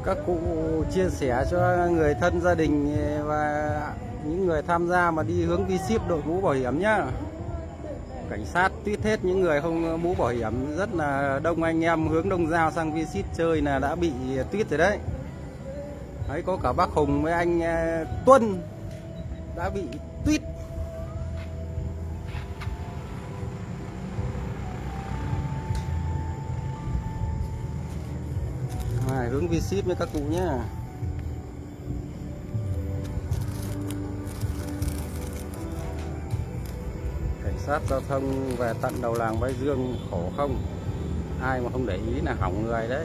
các cụ chia sẻ cho người thân gia đình và những người tham gia mà đi hướng V-Ship đội mũ bảo hiểm nhá. Cảnh sát tuyết hết những người không mũ bảo hiểm, rất là đông anh em hướng Đông Giao sang V-Ship chơi là đã bị tuyết rồi đấy. Đấy, có cả bác Hùng với anh Tuân đã bị tuyết. Hướng V-Ship với các cụ nhé. Cảnh sát giao thông về tận đầu làng Bái Dương khổ không? Ai mà không để ý là hỏng người đấy.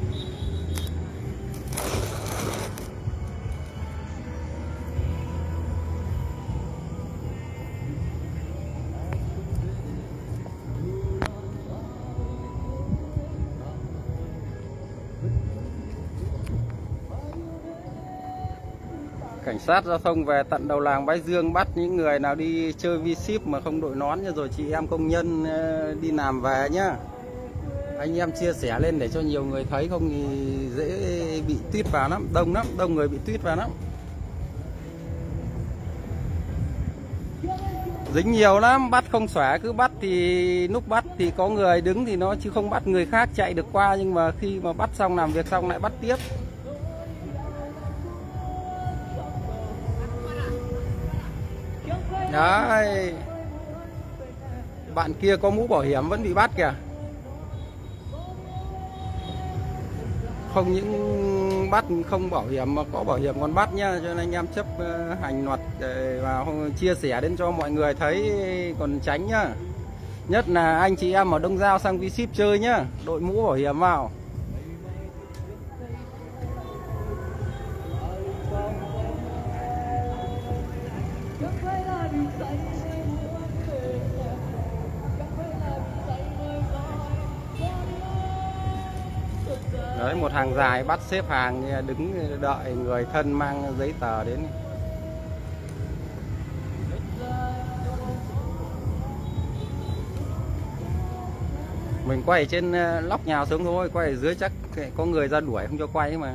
Cảnh sát giao thông về tận đầu làng Bái Dương bắt những người nào đi chơi V-Ship mà không đội nón, rồi chị em công nhân đi làm về nhá. Anh em chia sẻ lên để cho nhiều người thấy, không thì dễ bị tuyết vào lắm, đông người bị tuyết vào lắm. Dính nhiều lắm, bắt không xóa, cứ bắt thì lúc bắt thì có người đứng thì nó chứ không bắt người khác chạy được qua, nhưng mà khi mà bắt xong làm việc xong lại bắt tiếp. Đấy, bạn kia có mũ bảo hiểm vẫn bị bắt kìa. Không những bắt không bảo hiểm mà có bảo hiểm còn bắt nhá, cho nên anh em chấp hành luật và chia sẻ đến cho mọi người thấy còn tránh nhá. Nhất là anh chị em ở Đông Giao sang V-Ship chơi nhá, đội mũ bảo hiểm vào. Đấy, một hàng dài bắt xếp hàng đứng đợi người thân mang giấy tờ đến. Mình quay trên lóc nhà xuống thôi, quay ở dưới chắc có người ra đuổi không cho quay mà.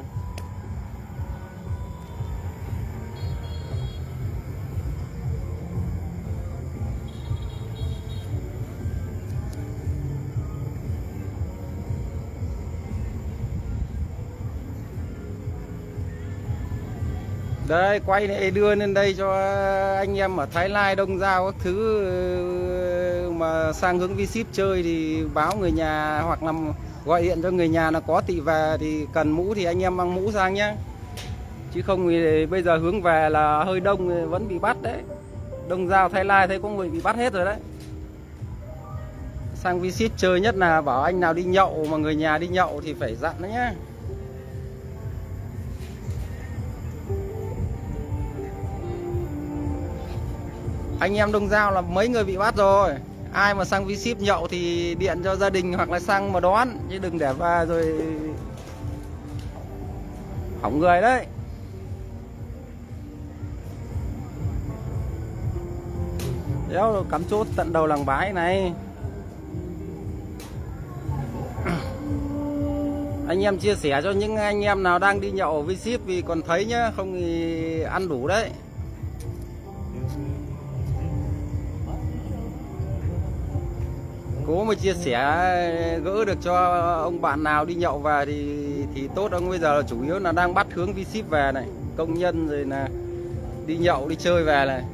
Đây, quay này đưa lên đây cho anh em ở Thái Lai, Đông Giao các thứ mà sang hướng V-Ship chơi thì báo người nhà hoặc là gọi điện cho người nhà là có tị về thì cần mũ thì anh em mang mũ sang nhé. Chứ không thì bây giờ hướng về là hơi đông vẫn bị bắt đấy. Đông Giao, Thái Lai thấy có người bị bắt hết rồi đấy. Sang V-Ship chơi nhất là bảo anh nào đi nhậu mà người nhà đi nhậu thì phải dặn đấy nhé. Anh em Đông Giao là mấy người bị bắt rồi. Ai mà sang V-Ship nhậu thì điện cho gia đình hoặc là sang mà đón, chứ đừng để vào rồi hỏng người đấy. Đéo cắm chốt tận đầu làng Bái này. Anh em chia sẻ cho những anh em nào đang đi nhậu ở V-Ship vì còn thấy nhá, không thì ăn đủ đấy. Cố mà chia sẻ gỡ được cho ông bạn nào đi nhậu về thì tốt. Ông bây giờ là chủ yếu là đang bắt hướng V-Ship về này, công nhân rồi là đi nhậu đi chơi về này.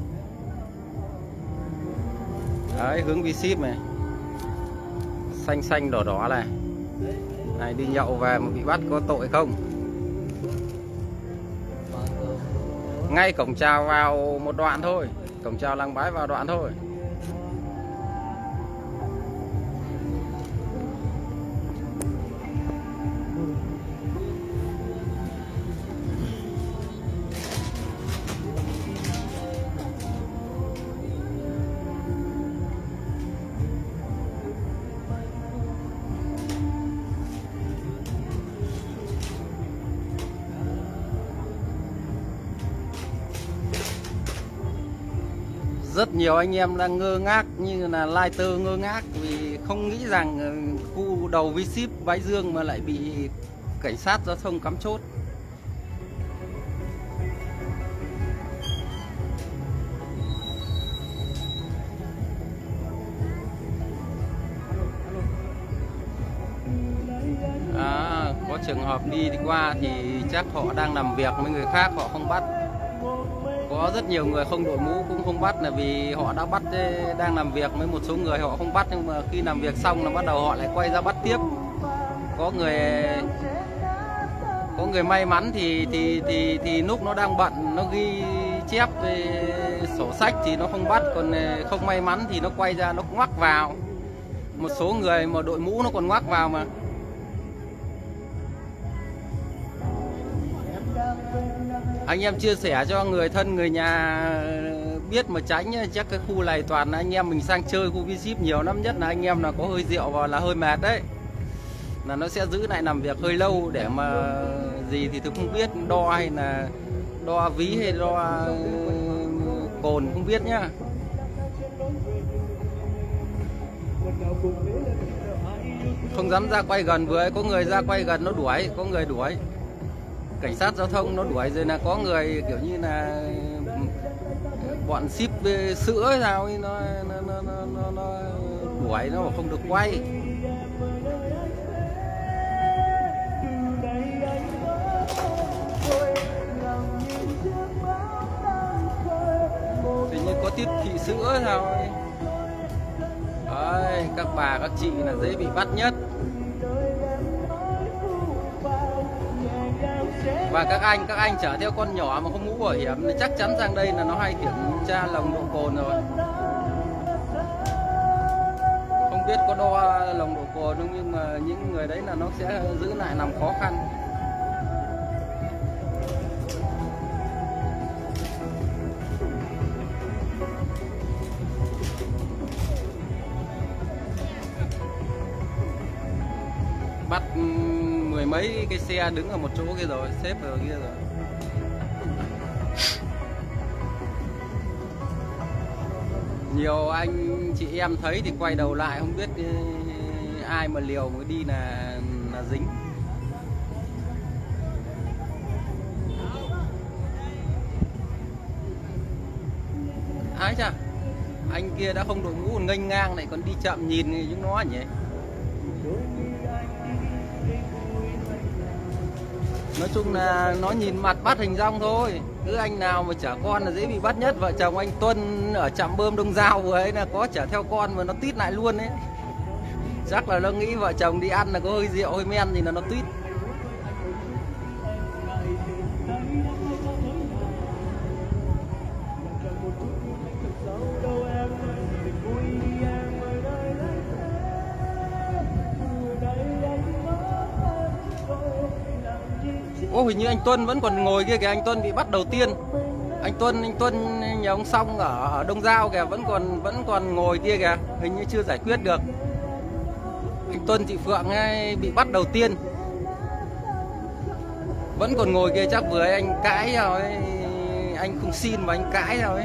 Đấy, hướng V-Ship này, xanh xanh đỏ đỏ này. Này, đi nhậu về mà bị bắt có tội không? Ngay cổng chào vào một đoạn thôi, cổng chào làng Bái vào đoạn thôi. Rất nhiều anh em đang ngơ ngác như là Lai Tơ ngơ ngác vì không nghĩ rằng khu đầu V-Ship Bái Dương mà lại bị cảnh sát giao thông cắm chốt. Có trường hợp đi qua thì chắc họ đang làm việc với người khác, họ không bắt. Có rất nhiều người không đội mũ cũng không bắt là vì họ đã bắt, đang làm việc với một số người họ không bắt, nhưng mà khi làm việc xong là bắt đầu họ lại quay ra bắt tiếp. Có người may mắn thì lúc nó đang bận nó ghi chép về sổ sách thì nó không bắt, còn không may mắn thì nó quay ra nó ngoắc vào. Một số người mà đội mũ nó còn ngoắc vào mà. Anh em chia sẻ cho người thân người nhà biết mà tránh, chắc cái khu này toàn anh em mình sang chơi, khu V-Ship nhiều lắm, nhất là anh em là có hơi rượu vào là hơi mệt đấy, là nó sẽ giữ lại làm việc hơi lâu để mà gì thì tôi không biết, đo hay là đo ví hay đo cồn không biết nhá. Không dám ra quay gần, vừa ấy có người ra quay gần nó đuổi, có người đuổi, cảnh sát giao thông nó đuổi, rồi là có người kiểu như là bọn ship sữa hay sao ấy, nó đuổi, nó không được quay. Thì như có tiếp thị sữa sao ấy. Đấy, các bà các chị là dễ bị bắt nhất. Và các anh chở theo con nhỏ mà không mũ bảo hiểm thì chắc chắn sang đây là nó hay kiểm tra nồng độ cồn rồi. Không biết có đo nồng độ cồn không, nhưng mà những người đấy là nó sẽ giữ lại làm khó khăn. Bắt mười mấy cái xe đứng ở một chỗ kia rồi, xếp ở kia rồi. Nhiều anh chị em thấy thì quay đầu lại không biết ai mà liều mới đi là dính. Ái chà, anh kia đã không đội mũ còn nghênh ngang này, còn đi chậm nhìn thì chúng nó nhỉ. Nói chung là nó nhìn mặt bắt hình dong thôi. Cứ anh nào mà chở con là dễ bị bắt nhất. Vợ chồng anh Tuân ở trạm bơm Đông Giao vừa ấy là có chở theo con mà nó tít lại luôn ấy. Chắc là nó nghĩ vợ chồng đi ăn là có hơi rượu hơi men thì là nó tít. Ô, hình như anh Tuân vẫn còn ngồi kia kìa, anh Tuân bị bắt đầu tiên. Anh Tuân nhà ông Song ở Đông Giao kìa, vẫn còn ngồi kia kìa, hình như chưa giải quyết được. Anh Tuân chị Phượng ấy bị bắt đầu tiên. Vẫn còn ngồi kia, chắc vừa anh cãi rồi ấy. Anh không xin mà anh cãi rồi ấy.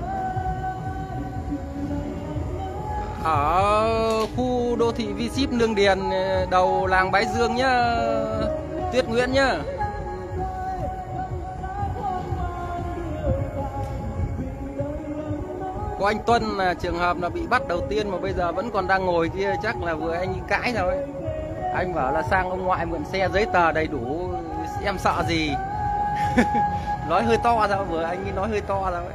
Ở khu đô thị V-Ship Lương Điền đầu làng Bái Dương nhá, Tuyết Nguyễn nhá. Có anh Tuân là trường hợp là bị bắt đầu tiên mà bây giờ vẫn còn đang ngồi kia, chắc là vừa anh cãi rồi. Anh bảo là sang ông ngoại mượn xe giấy tờ đầy đủ, em sợ gì. Nói hơi to ra, vừa anh ấy nói hơi to ra ấy.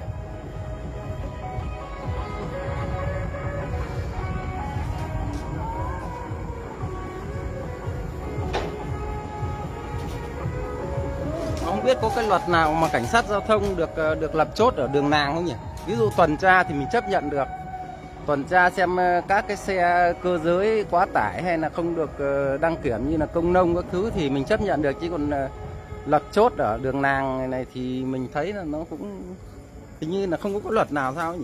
Không biết có cái luật nào mà cảnh sát giao thông được lập chốt ở đường làng không nhỉ? Ví dụ tuần tra thì mình chấp nhận được, tuần tra xem các cái xe cơ giới quá tải hay là không được đăng kiểm như là công nông các thứ thì mình chấp nhận được, chứ còn lập chốt ở đường làng này thì mình thấy là nó cũng hình như là không có luật nào sao nhỉ?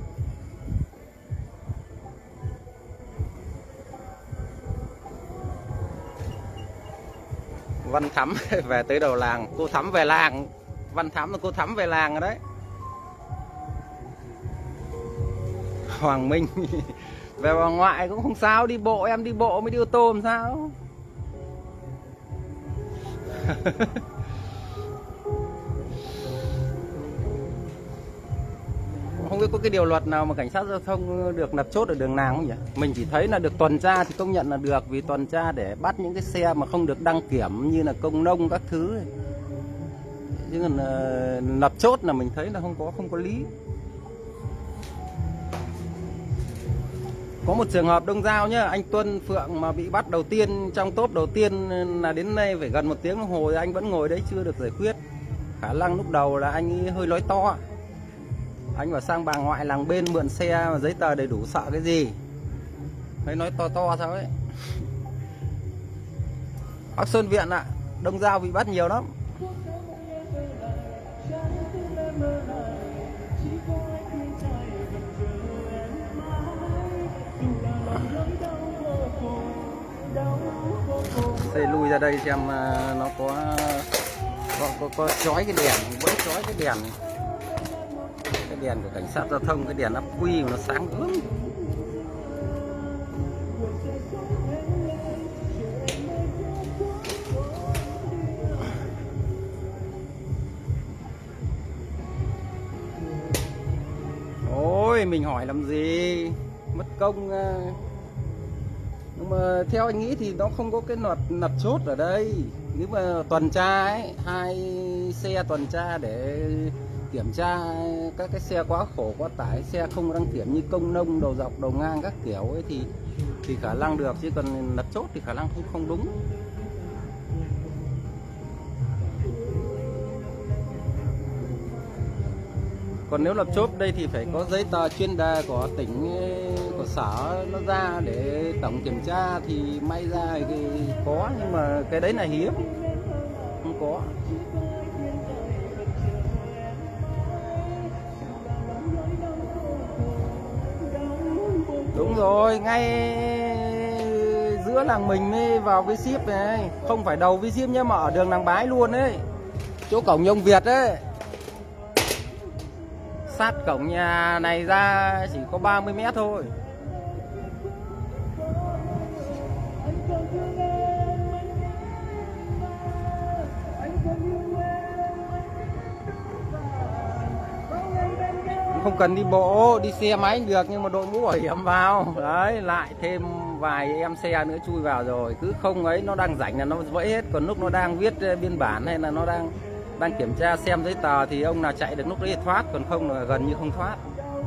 Văn Thắm về tới đầu làng, cô Thắm về làng. Văn Thắm là cô Thắm về làng rồi đấy. Hoàng Minh về bà ngoại cũng không sao, đi bộ, em đi bộ mới đi ô tô làm sao. Không biết có cái điều luật nào mà cảnh sát giao thông được lập chốt ở đường nào không nhỉ? Mình chỉ thấy là được tuần tra thì công nhận là được, vì tuần tra để bắt những cái xe mà không được đăng kiểm như là công nông các thứ ấy. Chứ còn lập chốt là mình thấy là không có lý. Có một trường hợp Đông Giao nhá, anh Tuân Phượng mà bị bắt đầu tiên trong top đầu tiên là đến nay phải gần 1 tiếng đồng hồ anh vẫn ngồi đấy chưa được giải quyết. Khả năng lúc đầu là anh ấy hơi nói to. Anh bảo sang bà ngoại làng bên mượn xe mà giấy tờ đầy đủ sợ cái gì. Thấy nói to to sao ấy. Bắc Sơn Viện ạ, Đông Giao bị bắt nhiều lắm. Đây lui ra đây xem nó có chói cái đèn, vẫn chói cái đèn. Cái đèn của cảnh sát giao thông, cái đèn ắc quy mà nó sáng ướm. Ôi mình hỏi làm gì, mất công. Nhưng mà theo anh nghĩ thì nó không có cái luật lập chốt ở đây. Nếu mà tuần tra ấy, 2 xe tuần tra để kiểm tra các cái xe quá khổ quá tải, xe không đăng kiểm như công nông, đầu dọc đầu ngang các kiểu ấy thì khả năng được, chứ còn lập chốt thì khả năng không đúng. Còn nếu lập chốt đây thì phải có giấy tờ chuyên đề của tỉnh, của sở nó ra để tổng kiểm tra thì may ra thì có, nhưng mà cái đấy là hiếm, không có. Đúng rồi, ngay giữa làng mình mới vào với ship này, không phải đầu với ship nhá, mà ở đường Làng Bái luôn ấy, chỗ cổng Nhông Việt ấy. Sát cổng nhà này ra chỉ có 30 mét thôi. Không cần đi bộ, đi xe máy được, nhưng mà đội mũ bảo hiểm vào. Đấy, lại thêm vài em xe nữa chui vào rồi. Cứ không ấy, nó đang rảnh là nó vẫy hết. Còn lúc nó đang viết biên bản hay là nó đang kiểm tra xem giấy tờ thì ông nào chạy được lúc đấy thì thoát, còn không là gần như không thoát.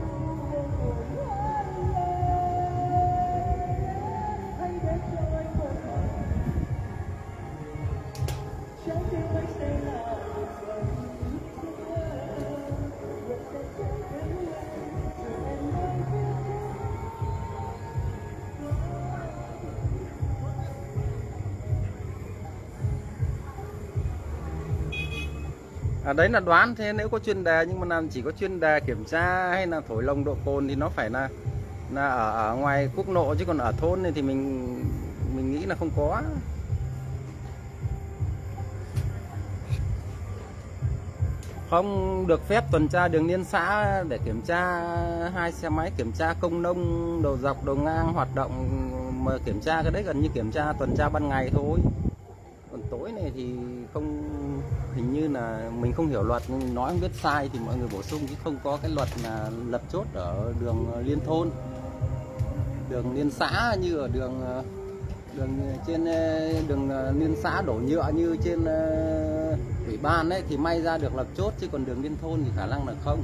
Đấy là đoán thế, nếu có chuyên đề, nhưng mà làm chỉ có chuyên đề kiểm tra hay là thổi nồng độ cồn thì nó phải là ở ngoài quốc lộ, chứ còn ở thôn này thì mình nghĩ là không có. Không được phép tuần tra đường liên xã để kiểm tra 2 xe máy, kiểm tra công nông, đầu dọc đầu ngang hoạt động, mà kiểm tra cái đấy gần như kiểm tra tuần tra ban ngày thôi. Còn tối này thì không, hình như là mình không hiểu luật, nhưng nói không biết sai thì mọi người bổ sung, chứ không có cái luật là lập chốt ở đường liên thôn, đường liên xã như ở đường trên đường liên xã đổ nhựa như trên ủy ban ấy thì may ra được lập chốt, chứ còn đường liên thôn thì khả năng là không.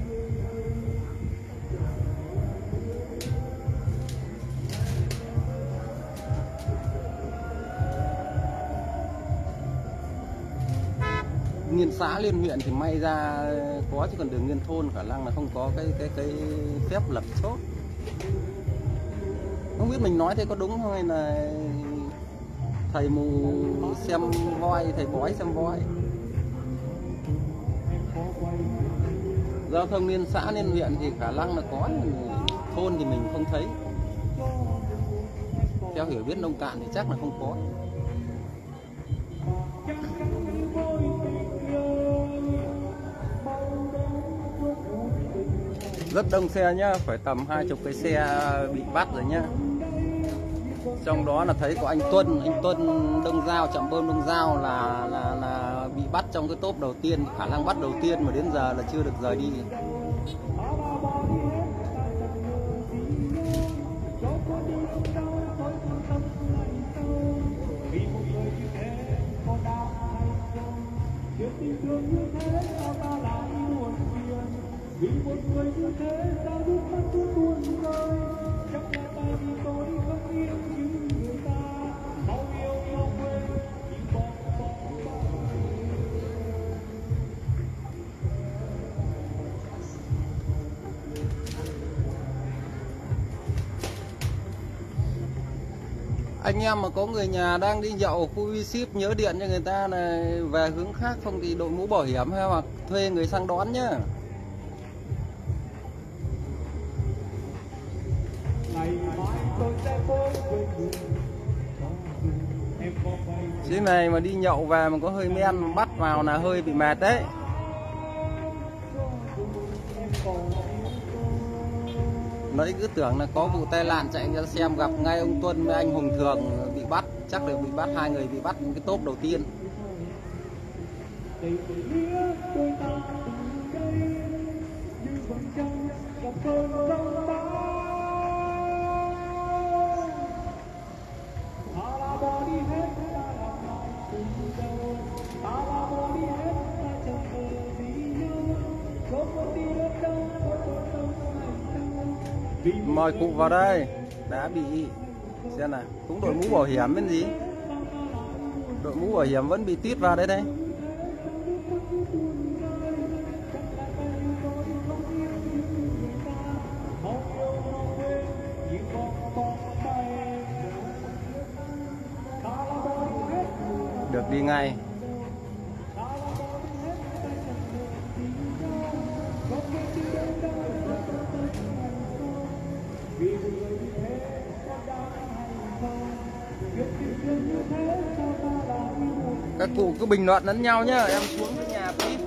Liên xã liên huyện thì may ra có, chứ còn đường liên thôn khả năng là không có cái phép lập chốt. Không biết mình nói thế có đúng không, hay là thầy mù xem voi, thầy bói xem voi. Giao thông liên xã liên huyện thì khả năng là có, thôn thì mình không thấy. Theo hiểu biết nông cạn thì chắc là không có. Rất đông xe nhá, phải tầm 20 cái xe bị bắt rồi nhá. Trong đó là thấy có anh Tuân Đông Giao, trạm bơm Đông Giao là bị bắt trong cái tốp đầu tiên, khả năng bắt đầu tiên mà đến giờ là chưa được rời đi. Vì một người như thế sao nước mắt cứ tuôn rơi, chắc là tại vì tôi không yêu như người ta, mau yêu quên chỉ bỏ Anh em mà có người nhà đang đi nhậu ở khu V-Ship nhớ điện cho người ta là về hướng khác, không thì đội mũ bảo hiểm hay hoặc thuê người sang đón nhá. Thế này mà đi nhậu về mà có hơi men bắt vào là hơi bị mệt đấy. Nãy cứ tưởng là có vụ tai nạn chạy ra xem gặp ngay ông Tuân với anh Hùng Thường bị bắt, chắc là bị bắt, hai người bị bắt cái tốp đầu tiên. Mời cụ vào đây, đã bị xem nào, cũng đội mũ bảo hiểm bên gì, đội mũ bảo hiểm vẫn bị tít vào đây đây. Được đi ngay. Các cụ cứ bình luận lẫn nhau nhá, em xuống cái nhà tí.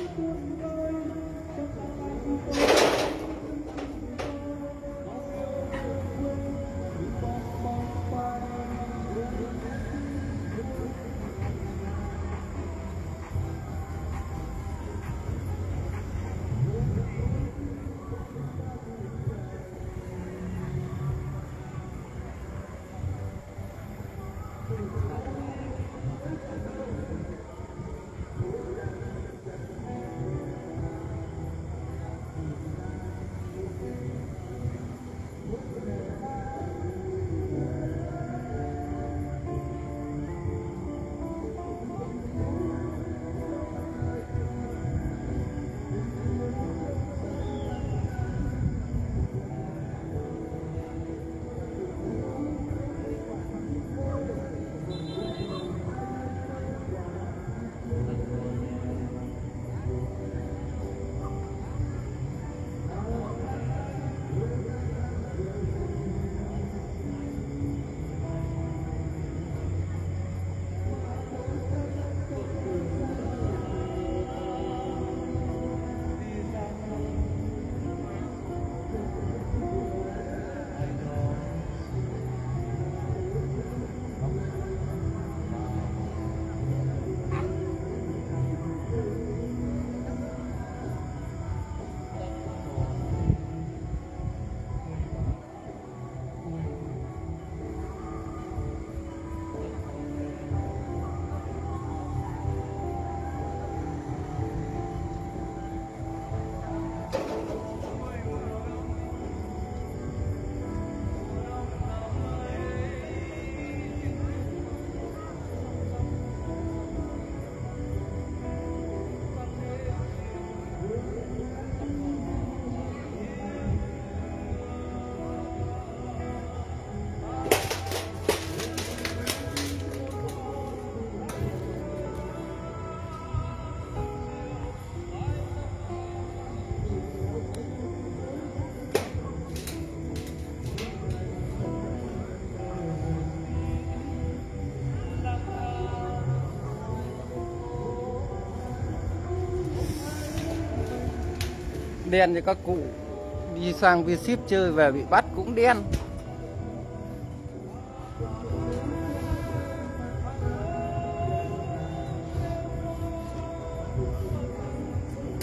Đen cho các cụ đi sang V-Ship chơi về bị bắt cũng đen.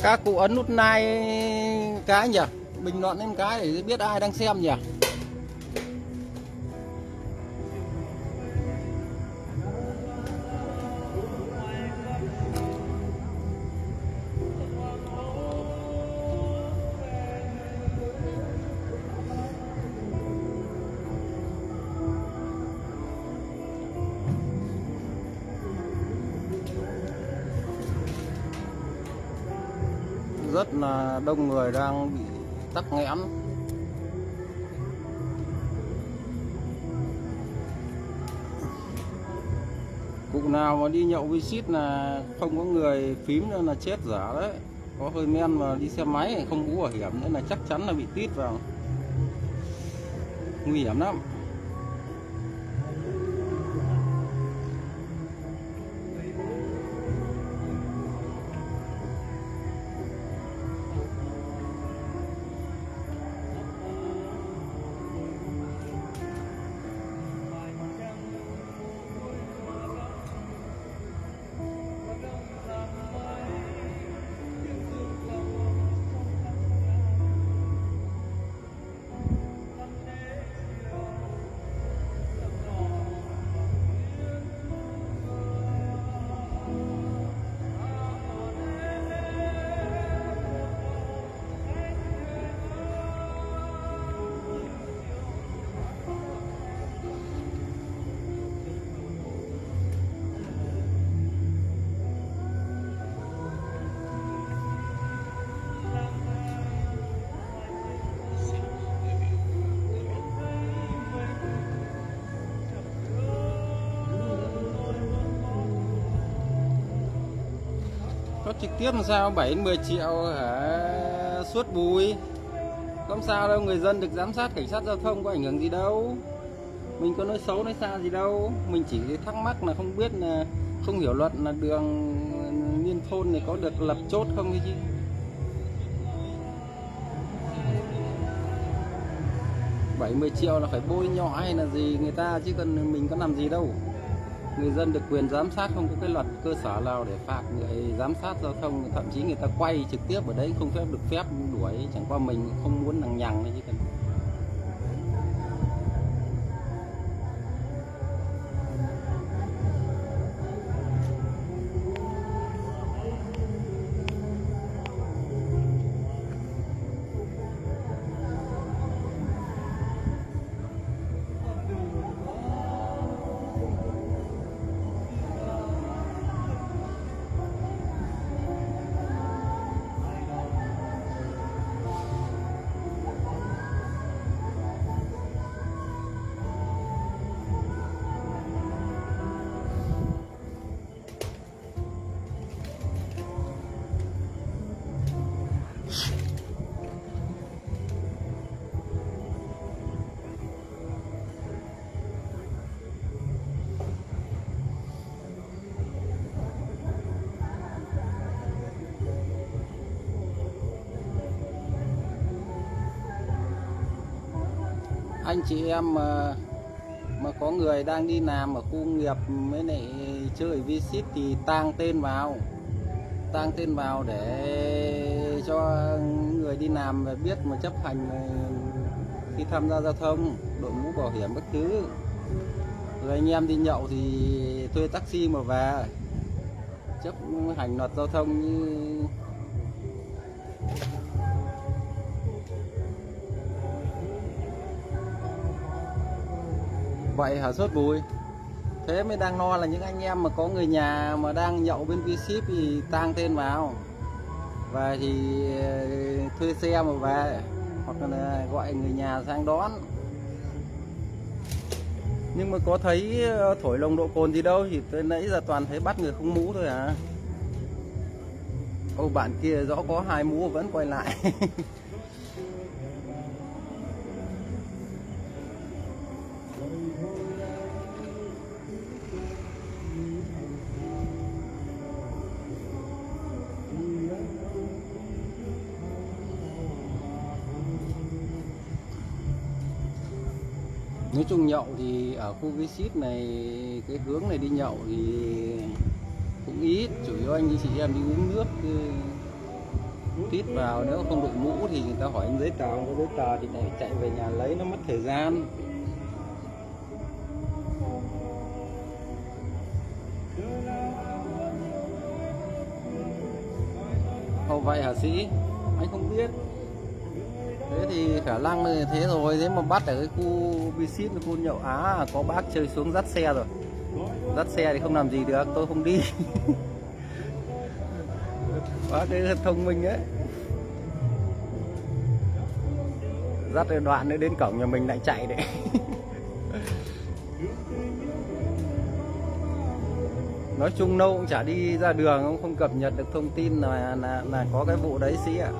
Các cụ ấn nút like cái nhỉ, bình luận lên cái để biết ai đang xem nhỉ. Rất là đông người đang bị tắc nghẽn. Cụ nào mà đi nhậu visit là không có người phím nữa là chết dở đấy. Có hơi men mà đi xe máy không mũ bảo hiểm nữa là chắc chắn là bị tít vào. Nguy hiểm lắm. Có trực tiếp làm sao 7-10 triệu hả? Suốt bùi. Không sao đâu, người dân được giám sát cảnh sát giao thông có ảnh hưởng gì đâu. Mình có nói xấu nói xa gì đâu. Mình chỉ thắc mắc là không biết là không hiểu luật là đường liên thôn này có được lập chốt không hay chứ. Bảy 10 triệu là phải bôi nhọ hay là gì người ta chứ còn mình có làm gì đâu. Người dân được quyền giám sát, không có cái luật cơ sở nào để phạt người giám sát giao thông, thậm chí người ta quay trực tiếp ở đấy không được phép đuổi, chẳng qua mình không muốn lằng nhằng thôi chứ cần. Anh chị em mà có người đang đi làm ở khu nghiệp mới lại chơi visit thì tang tên vào để cho người đi làm biết mà chấp hành khi tham gia giao thông, đội mũ bảo hiểm các thứ. Rồi anh em đi nhậu thì thuê taxi mà về chấp hành luật giao thông như vậy hả? Sốt bùi. Thế mới đang lo là những anh em mà có người nhà mà đang nhậu bên V-Ship thì tang tên vào và thì thuê xe mà về, hoặc là gọi người nhà sang đón. Nhưng mà có thấy thổi nồng độ cồn gì đâu, thì tới nãy giờ toàn thấy bắt người không mũ thôi à. Ô, bạn kia rõ có 2 mũ vẫn quay lại. Nói chung nhậu thì ở khu V-Ship này, cái hướng này đi nhậu thì cũng ít, chủ yếu anh chị em đi uống nước tít vào, nếu không đội mũ thì người ta hỏi anh giấy tờ, không có giấy tờ thì lại chạy về nhà lấy, nó mất thời gian. Ồ vậy hả sĩ? Anh không biết. Thế thì khả năng là thế rồi, thế mà bắt ở cái khu visit, khu nhậu có bác chơi xuống dắt xe rồi. Dắt xe thì không làm gì được, tôi không đi. Bác ấy thông minh ấy. Dắt cái đoạn nữa đến cổng nhà mình lại chạy đấy. Nói chung đâu cũng chả đi ra đường, không cập nhật được thông tin là có cái vụ đấy sĩ ạ.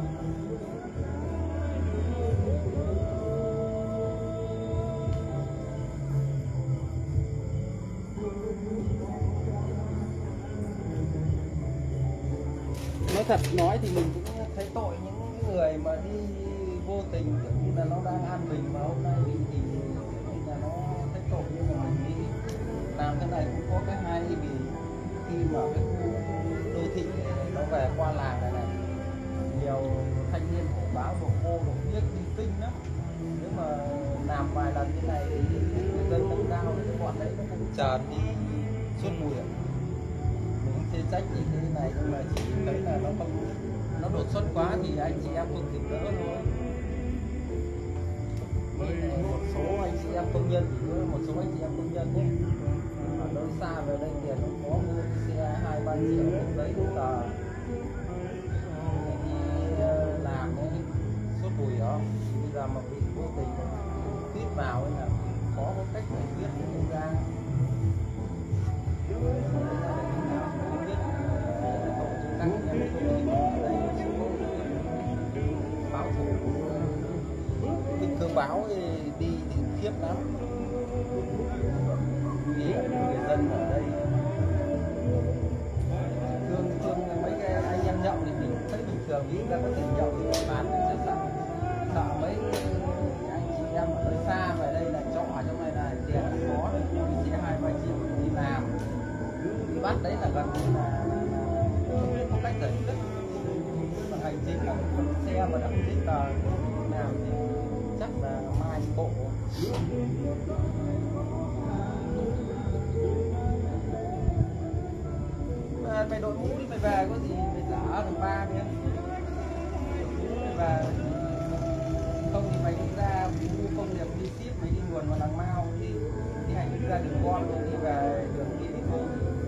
Nói thật nói thì mình cũng thấy tội những người mà đi vô tình, kiểu như là nó đang an bình mà hôm nay bị thì là nó thấy tội, nhưng mà mình nghĩ làm thế này cũng có cái hay, vì khi mà cái khu đô thị nó về qua làng này nhiều thanh niên hổ báo đổ khô đổ biết đi kinh lắm. Nếu mà làm vài lần như này thì người dân nâng cao thì bọn đấy nó cũng tràn đi suốt mùi ạ. Mình chê trách gì thế này, nhưng mà chỉ thấy là nó không, nó đột xuất quá thì anh chị em không kịp đỡ thôi. Một số anh chị em công nhân thì nữa, một số anh chị em công nhân ấy ở nơi xa về đây tiền nó có mua xe 2-3 triệu đấy cũng là đi làm ấy suốt bùi đó. Bây giờ mà bị vô tình tít vào ấy là khó có cách giải quyết được ra. Báo thủ cơ báo đi thì khiếp lắm. Vì người dân ở đây thương mấy cái anh em nhậu thì mình thấy bình thường, vì ra có tiền nhậu thì bàn thì sợ mấy anh chị em ở nơi xa về đây là trọ ở trong này là tiền có chỉ 2-3 triệu đi làm, đi bắt đấy là gần như là không biết có cách giải quyết. Bằng hành chính là một xe mà đã không giấy tờ làm thì chắc là mai bộ. Mày đội mũ thì mày về có gì mày giả thằng ba kia mày về, không thì mày đi ra khu công nghiệp đi ship, mày đi nguồn vào làng Mao đi hành đi ra đường con rồi đi về đường đi phố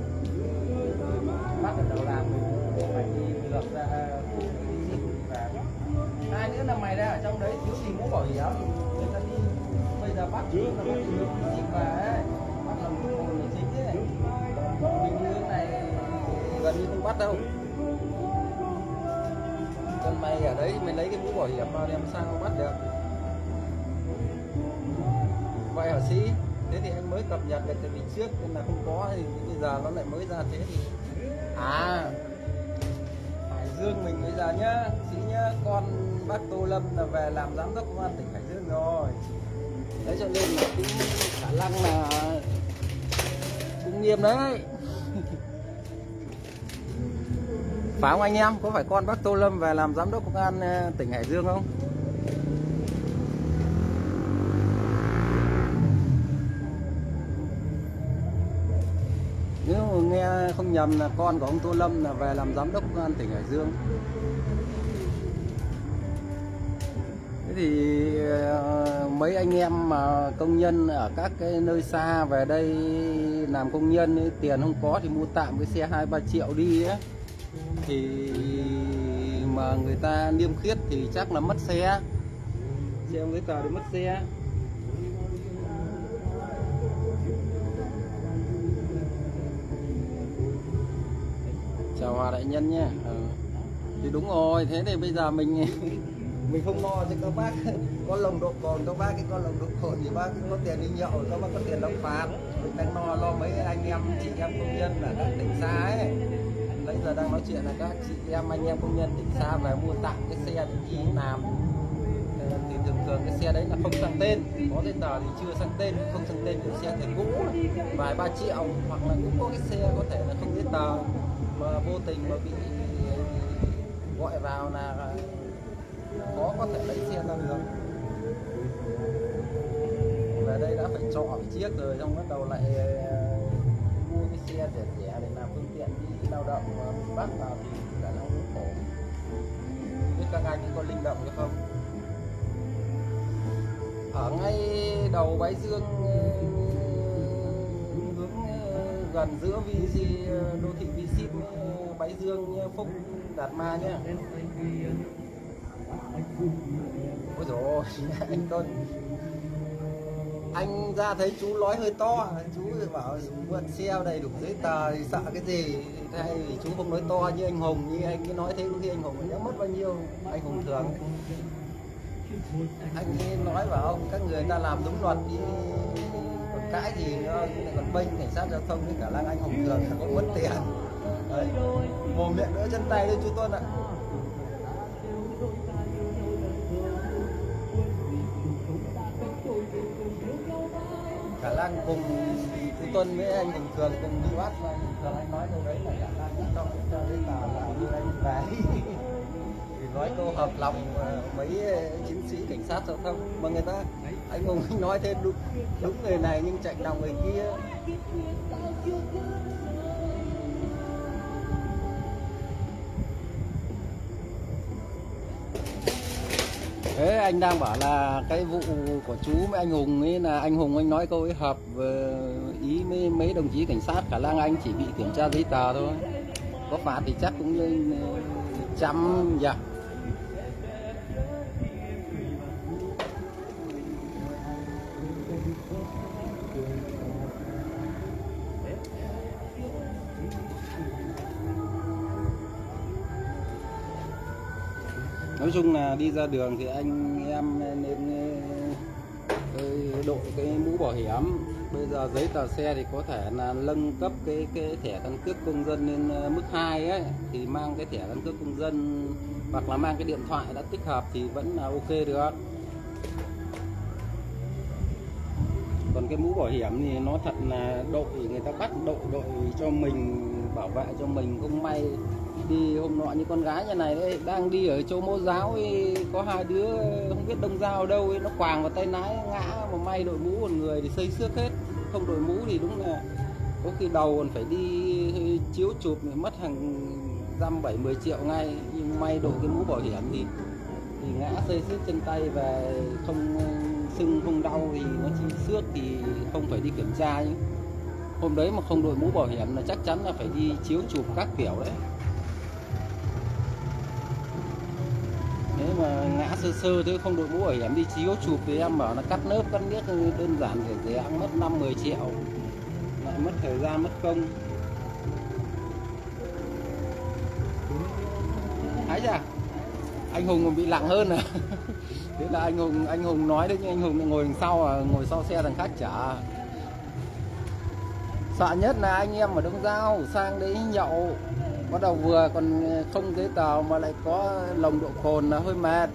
bắt ở đầu làng mình phải đi ngược ra khu đi ship đi về. Hai nữa là mày ra ở trong đấy thiếu gì mũ bảo hiểm, người ta đi bây giờ bắt là bắt đi đường đi ship về ấy, bắt là một người chính ấy. Mình như này gần như không bắt đâu. Còn mày ở đấy mày lấy cái mũ bảo hiểm mà đem sao không bắt được. Vậy hả sĩ? Thế thì anh mới cập nhật được, tại vì trước nên là không có thì bây giờ nó lại mới ra thế thì Hải Dương mình bây giờ nhá sĩ nhá, con bác Tô Lâm là về làm giám đốc công an tỉnh Hải Dương rồi. Đấy cho nên là cũng khả năng là cũng nghiêm đấy. Phải không anh em? Có phải con bác Tô Lâm về làm giám đốc công an tỉnh Hải Dương không? Nếu mà nghe không nhầm là con của ông Tô Lâm là về làm giám đốc công an tỉnh Hải Dương. Thế thì mấy anh em mà công nhân ở các cái nơi xa về đây làm công nhân ấy, tiền không có thì mua tạm cái xe 2-3 triệu đi ấy, thì mà người ta niêm khiết thì chắc là mất xe không giấy tờ thì mất xe. Chào Hòa đại nhân nhé. Thì đúng rồi, thế thì bây giờ mình không lo cho các bác có nồng độ cồn, các bác cái có nồng độ cồn thì bác có tiền đi nhậu, các bác có tiền đóng phạt. Mình đang lo mấy anh em chị em công nhân ở các tỉnh xa ấy. Bây giờ đang nói chuyện là các chị em anh em công nhân tỉnh xa về mua tặng cái xe để đi làm, thì thường cái xe đấy là không sang tên, có giấy tờ thì chưa sang tên, không sang tên thì xe tiền cũ vài 3 triệu, hoặc là cũng có cái xe có thể là không giấy tờ mà vô tình mà bị gọi vào là khó có thể lấy xe ra được. Về đây đã phải chọn chiếc rồi, xong bắt đầu lại mua cái xe rẻ rẻ để làm phương tiện đi lao động miền Bắc vào thì cả năm cũng khổ. Biết các anh có linh động hay không? Ở ngay đầu Bái Dương hướng gần giữa đô thị V-Ship Bái Dương Phúc Đạt Ma nhé. Ôi dồi ôi, anh Tuân, anh ra thấy chú nói hơi to, chú bảo mượn xe đầy đủ giấy tờ thì sợ cái gì, hay vì chú không nói to như anh Hùng, như anh cứ nói thế khi anh Hùng đã mất bao nhiêu, anh Hùng thường anh nói bảo các người ta làm đúng luật đi, còn cãi gì nữa, còn bênh cảnh sát giao thông với cả là anh Hùng thường có mất tiền đấy, mồm miệng đỡ chân tay đấy chú Tuân ạ. Cả Lang cùng chú Tuân với anh Hùng Cường cùng đi bắt, và anh Cường anh nói câu đấy là cả Lang cũng cho giấy tờ là đưa anh về thì nói câu hợp lòng mấy chiến sĩ cảnh sát giao thông, mà người ta anh Hùng nói thế đúng người này nhưng chạy lòng người kia. Thế anh đang bảo là cái vụ của chú với anh Hùng ấy, là anh Hùng anh nói câu ấy hợp ý với mấy đồng chí cảnh sát, khả năng anh chỉ bị kiểm tra giấy tờ thôi, có phạt thì chắc cũng lên 100 dạ. Nói chung là đi ra đường thì anh em nên đội cái mũ bảo hiểm. Bây giờ giấy tờ xe thì có thể là nâng cấp cái thẻ căn cước công dân lên mức 2 ấy, thì mang cái thẻ căn cước công dân hoặc là mang cái điện thoại đã tích hợp thì vẫn là ok được. Còn cái mũ bảo hiểm thì nó thật là đội người ta bắt đội cho mình, bảo vệ cho mình, không may đi hôm nọ như con gái nhà này đấy, đang đi ở chỗ Mẫu Giáo ấy, có hai đứa không biết đông dao ở đâu ấy, nó quàng vào tay lái ngã, mà may đội mũ, còn người thì xây xước hết, không đội mũ thì đúng là có khi đầu còn phải đi chiếu chụp thì mất hàng dăm 7-10 triệu ngay, nhưng may đội cái mũ bảo hiểm thì ngã xây xước chân tay và không sưng không đau, thì nó chỉ xước thì không phải đi kiểm tra nhé. Hôm đấy mà không đội mũ bảo hiểm là chắc chắn là phải đi chiếu chụp các kiểu đấy. Nếu mà ngã sơ sơ thế không đội mũ bảo hiểm đi chiếu chụp thì em bảo là cắt nớp cắt niếc đơn giản rẻ rẻ mất 5-10 triệu, lại mất thời gian mất công. Ấy chà, anh Hùng còn bị nặng hơn à. Thế là anh Hùng nói đấy, nhưng anh Hùng ngồi đằng sau, ngồi sau xe thằng khác chở. Sợ nhất là anh em ở Đông Giao sang đấy nhậu, bắt đầu vừa còn không giấy tờ mà lại có nồng độ cồn là hơi mệt.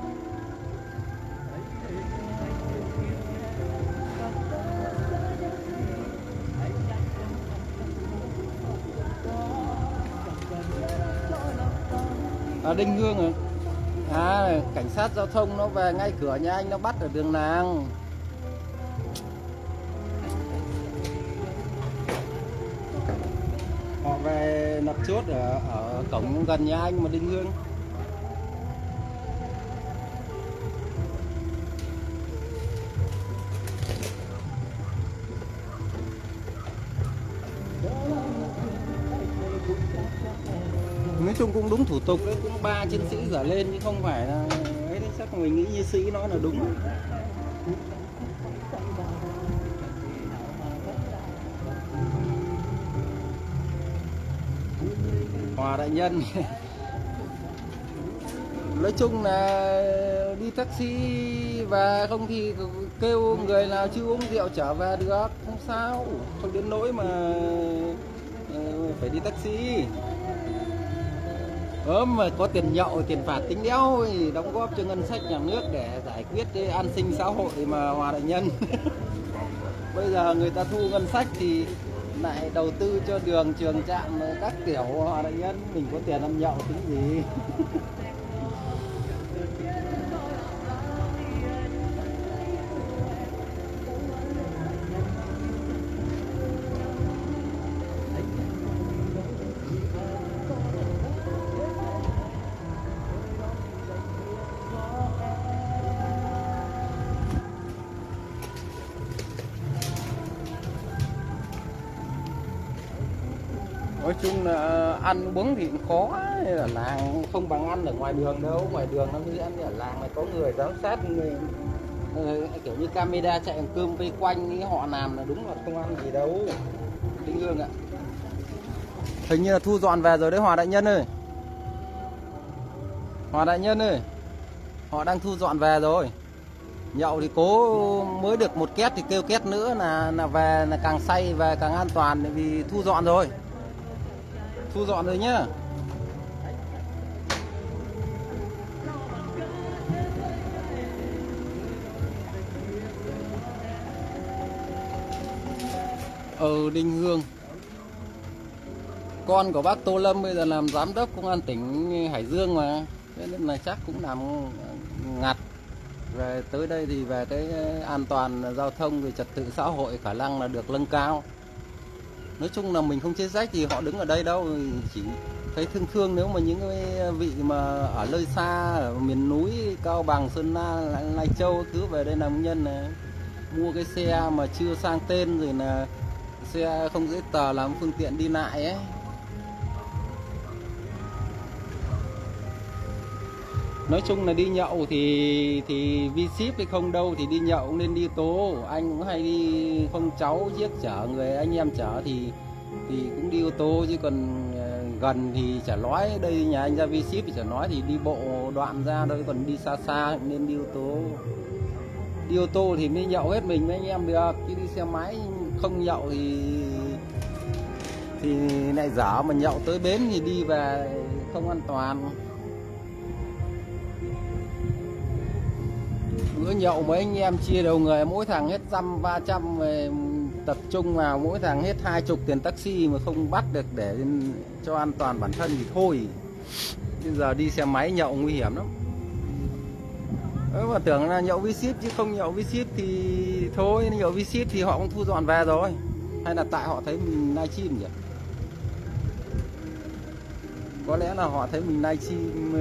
À, Đinh Hương à, cảnh sát giao thông nó về ngay cửa nhà anh, nó bắt ở đường nàng. Họ về lập chốt ở cổng gần nhà anh mà Đinh Hương. Nói chung cũng đúng thủ tục đấy, cũng 3 chiến sĩ trở lên chứ không phải là ấy đấy, chắc mình nghĩ như sĩ nói là đúng. Hòa đại nhân. Nói chung là đi taxi và không thì kêu người nào chưa uống rượu trở về được, không sao, không đến nỗi mà phải đi taxi. Mà có tiền nhậu, tiền phạt tính đéo thì đóng góp cho ngân sách nhà nước để giải quyết cái an sinh xã hội mà Hòa đại nhân. Bây giờ người ta thu ngân sách thì lại đầu tư cho đường trường trạm các kiểu Hòa Đại Nhân, mình có tiền ăn nhậu tính gì. Nói chung là ăn uống thì cũng khó, ở làng không bằng ăn ở ngoài đường đâu. Ngoài đường nó cứ ăn, ở làng này có người giám sát, người kiểu như camera chạy cơm vây quanh, họ làm là đúng là không ăn gì đâu. Đinh Hương ạ, hình như là thu dọn về rồi đấy Hòa Đại Nhân ơi. Hòa Đại Nhân ơi, họ đang thu dọn về rồi. Nhậu thì cố mới được một két thì kêu két nữa là về, là càng say về càng an toàn, vì thu dọn rồi. Thu dọn rồi nhá. Đinh Hương, con của bác Tô Lâm bây giờ làm giám đốc công an tỉnh Hải Dương mà, thế nên là chắc cũng làm ngặt. Về tới đây thì về cái an toàn giao thông về trật tự xã hội khả năng là được nâng cao. Nói chung là mình không chê trách gì họ đứng ở đây đâu, chỉ thấy thương thương nếu mà những cái vị mà ở nơi xa, ở miền núi Cao Bằng, Sơn La, Lai Châu cứ về đây làm nhân này, mua cái xe mà chưa sang tên, rồi là xe không giấy tờ làm phương tiện đi lại ấy. Nói chung là đi nhậu thì V-Ship hay không đâu, thì đi nhậu nên đi tố. Anh cũng hay đi, không cháu chiếc chở người anh em chở thì cũng đi ô tô, chứ còn gần thì chả nói. Đây nhà anh ra V-Ship thì chả nói, thì đi bộ đoạn ra thôi, còn đi xa xa nên đi ô tô. Đi ô tô thì mới nhậu hết mình với anh em được, chứ đi xe máy không nhậu thì lại dở, mà nhậu tới bến thì đi về không an toàn. Bữa nhậu mấy anh em chia đầu người, mỗi thằng hết 100-300, tập trung vào mỗi thằng hết 20 tiền taxi mà không bắt được để cho an toàn bản thân thì thôi. Bây giờ đi xe máy nhậu nguy hiểm lắm. Mà tưởng là nhậu V-Ship chứ không nhậu V-Ship thì thôi. Nhậu V-Ship thì họ cũng thu dọn về rồi, hay là tại họ thấy mình livestream nhỉ? Có lẽ là họ thấy mình livestream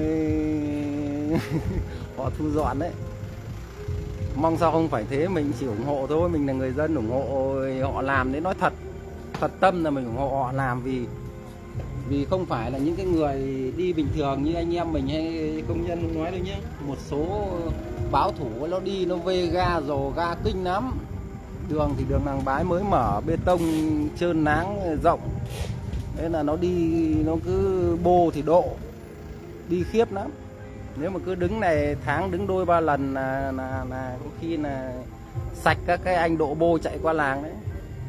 họ thu dọn đấy. Mong sao không phải thế, mình chỉ ủng hộ thôi, mình là người dân ủng hộ họ làm đấy, nói thật tâm là mình ủng hộ họ làm, vì không phải là những cái người đi bình thường như anh em mình hay công nhân không nói đâu nhé. Một số báo thủ nó đi nó vê ga rồ ga kinh lắm. Đường thì đường Làng Bái mới mở bê tông trơn láng rộng, thế là nó đi nó cứ bô thì độ, đi khiếp lắm. Nếu mà cứ đứng này tháng đứng đôi 3 lần là có khi là sạch các cái anh độ bô chạy qua làng đấy.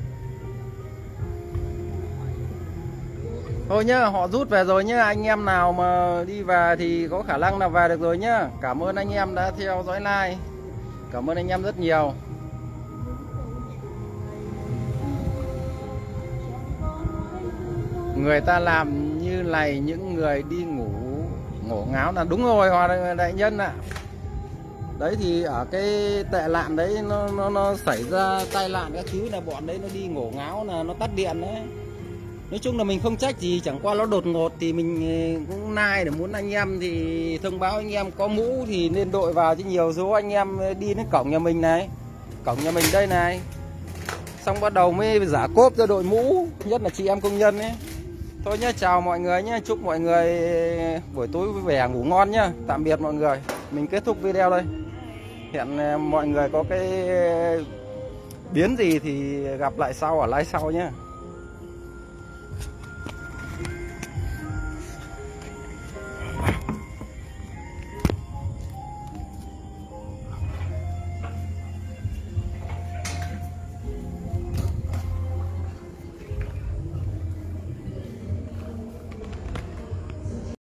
Thôi nhá, họ rút về rồi nhá. Anh em nào mà đi về thì có khả năng là về được rồi nhá. Cảm ơn anh em đã theo dõi live. Cảm ơn anh em rất nhiều. Người ta làm như này, những người đi ngủ ngổ ngáo là đúng rồi Hòa Đại Nhân ạ. Đấy thì ở cái tệ nạn đấy nó xảy ra tai nạn các thứ là bọn đấy nó đi ngổ ngáo, là nó tắt điện đấy. Nói chung là mình không trách gì, chẳng qua nó đột ngột thì mình cũng nai để muốn anh em thì thông báo anh em có mũ thì nên đội vào, chứ nhiều số anh em đi đến cổng nhà mình này, cổng nhà mình đây này, xong bắt đầu mới giả cốp ra đội mũ, nhất là chị em công nhân ấy. Thôi nhá, chào mọi người nhé, chúc mọi người buổi tối vui vẻ, ngủ ngon nhá. Tạm biệt mọi người, mình kết thúc video đây. Hẹn mọi người có cái biến gì thì gặp lại sau ở live sau nhé.